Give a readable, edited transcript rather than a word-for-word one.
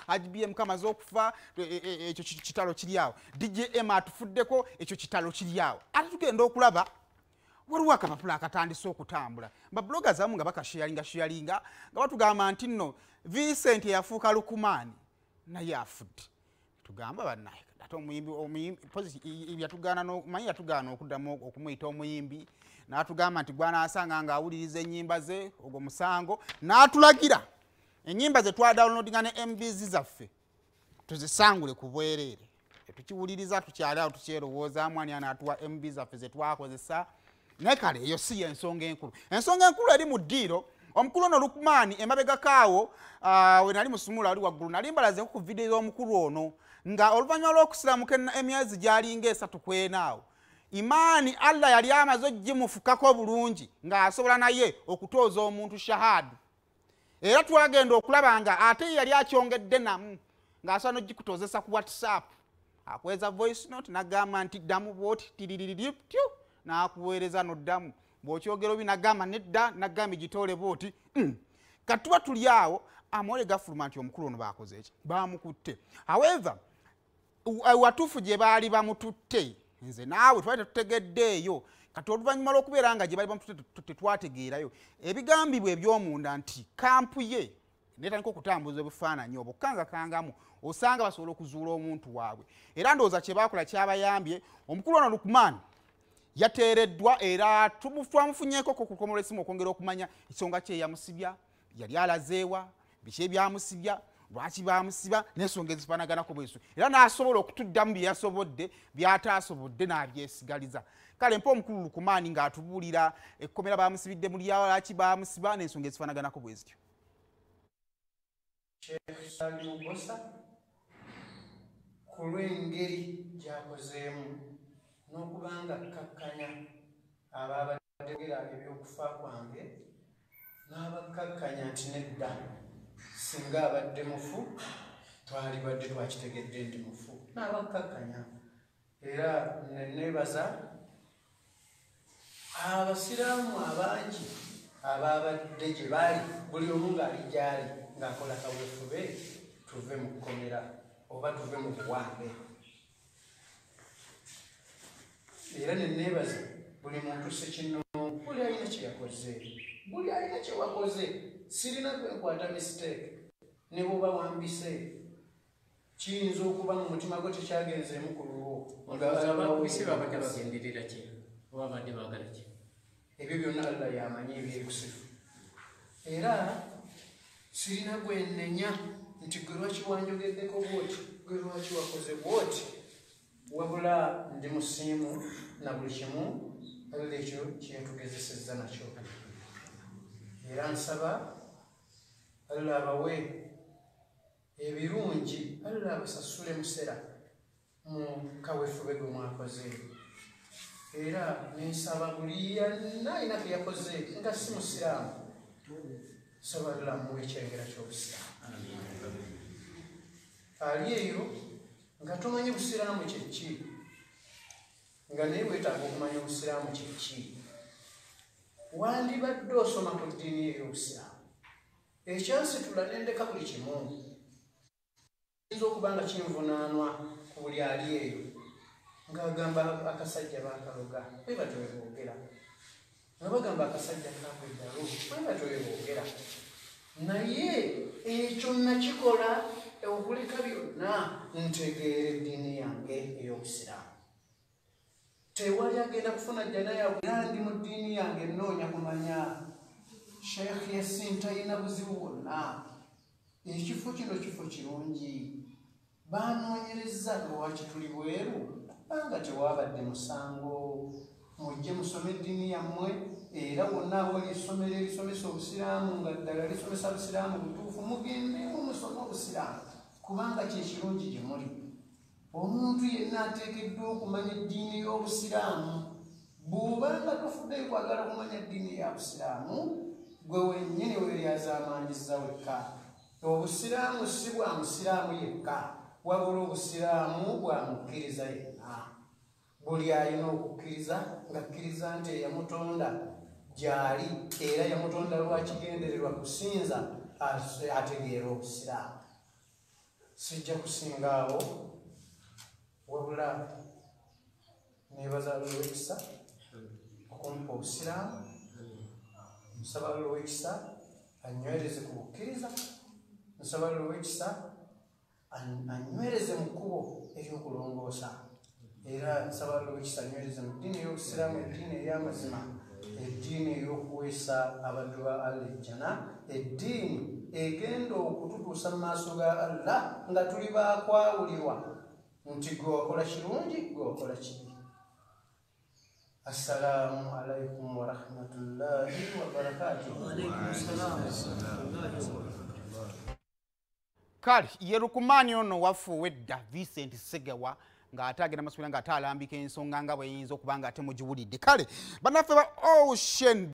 IBM kamaze okufa ekyo kitalo kiri awo DJM atufuddeko ekyo kitalo kiri awo ate tugenda okulaba waliwo akapapula akatandise okutambula bloggers amu nga bakasharinga nga batugamba nti nno Vicent yafuuka lukumaani naye afudde tugamba bannaye ate omuyimbi yatugaana okuddamu okumuyita omuyimbi n'atugamba nti gwanasanga nga awuliriza ennyimba ze ogwo musango n'atulagira ennyimba ze twadownloadinga ne MBs zaffe tuzisangule ku bwereere tukiwuliriza tukyali awo tukyerowoozaamu ani anaatuwa MB zaffe ze twakozesa naye kale eyo si y'ensonga enkulu eri mu ddiiro omukulu ono Lukumaani emabega kaawo we nali musumula wali waggulu nali mbalazeeko ku vidiyo y'omukulu ono nga oluvannyuma lw'okusiramuka emyezi gy'alinga 3 kw'enaawo imaani Allah yali amaze ogimufukako bulungi ng'asobola naye okutooza omuntu shahadu era twagenda okulaba nga ate yali akyongedde namu ng'asobola n'ogikutoozesa ku WhatsApp akweza voice note n'agamba nti ddamu bw'oti tiriririptyo n'akuweereza n'oddamu bw'okyogera obi n'agamba nedda n'agamba gitoole bw'oti katuba tuli awo amawole gafuluma nti omukulu ono baakoze eki baamukutte however watuufu gye baali bamututte nze naawe twali tetutegeddeeyo kati oluvannyuma lw'okubeera nga gye baali bamututte tetwategeerayo ebigambibwa eby'omunda nti kampu ye netandika okutambuza ebifaananyi obwo kangakangamu osanga basobola okuzuula omuntu waabwe era ndowooza kye baakola kyabayambye omukulu ono Lukumaani yateereddwa era twamufunyeeko ku kukomola essimu okwongera okumanya ensonga kye yamusibya yali alazeewa biki ebyamusibya lwaki baamusiba n'ensonga ezifaanaganako bweso era n'asobola okutuddamu bye yasobodde by'ataasobodde n'abyesigaliza kale mpa omukulu Lukumaani ng'atubuulira ekkomera baamusibidde mu lyawo lwaki baamusiba n'ensonga ezifaanaganako bwe zityo. Ku lw'engeri gy'akozeemu n'okubanga kkakkanya abaabategera ebyokufa kwange n'abakkakkanya nti nedda singa abadde mufu twalibadde twakitegedde ndi mufu n'abakkakkanya era neneebaza abasiraamu abangi abaabadde gye baali buli omu ng'ali gy'ali ng'akola kaweefube tuve mu kkomera oba tuve mu buwambe era neneebaza buli muntu sekinoomu buli alina kye yakoze buli alina kye wakoze sirina kwenkwata mistake ne bw'oba wambise kiyinza okuba mu mutima gwo tekyagenzeemu ku lulwo ebyo byonna Allah yamanyi ebyekusifu era sirina gwenenya nti gwe lwaki wanjogeddeko bwoti gwe lwaki wakoze bwoti wabula ndi musiimu na buli kimu Allah ekyo kyentugezesezza nakyo era nsaba Allah abawe ebirungi Allah abasasule musera mu kaweefube gwe mwakoze era nensaba buli yenna alina ke yakoze nga si musiraamu saba Allah muwe ekyengera ky'obusiraamu ali eyo nga tomanyi busiraamu kyeki nga naye weetaaga okumanya obusiraamu kyeki wandibadde osoma ku ddiini ey'obusiraamu ekyansitula nendeka buli kimu kiyinza okuba nga kinvunaanwa ku buli ali eyo ng'agamba akasajja baakaloga weba teweboogera nga bagamba akasajja kakweddalu weba teweboogera naye ekyo nakikola okuleka byonna ntegeera eddiini yange ey'obusiraamu tewali agenda kufuna jjana yawe ndi mu ddiini yange nnoonya kumanya sheekh Yasin talina buzibu bwonna ekifo kino kifo kirungi baanoonyereza lwaki tuli bweru banga tewaabadde musango mujje musome eddiini yammwe era wonna awali essomero erisomesa obusiraamu nga ddala lisomesa busiraamu butuufu mugendemu musome obusiraamu kubanga kyekirungi gye muli omuntu yenna ateekeddwa okumanya eddiini y'obusiraamu bw'obanga tofuddeyo kwagala kumanya eddiini ya busiraamu gwe wennyini weeryazaamaanyizza wekka obusiraamu si bwa musiraamu yekka wabula obusiraamu bwa mukkiriza yenna buli alina okukkiriza ng'akkiriza nti eyamutonda gy'ali era yamutonda lwakigendererwa kusinza ategeera obusiraamu sijja kusingaawo wabula nebaza Lowekisa okumpa obusiraamu nsaba Lowekisa anywereze ku bukkiriza nsaba Lowekisa anywereze mu kkubo ery'okulongoosa era nsaba Lowekisa anywereze mu ddiini ey'obusiraamu eddiini ey'amazima eddiini ey'okuweesa abaddu ba Allah ejjana eddiini egenda okututuusa mu maaso ga Allah nga tuli baakwawulirwa nti gwe wakola kirungi gwe wakola kibi. Assalamu alaikum wa rahmatullahi wa barakatuh. Kale ye lukumaani ono wafuuwa edda Vicent Ssegawa ng'ate agenda masomera ng'ate alambika ensonga nga bwe yinza okuba nga ate mugiwulidde. Kale bannaffe ba Ocean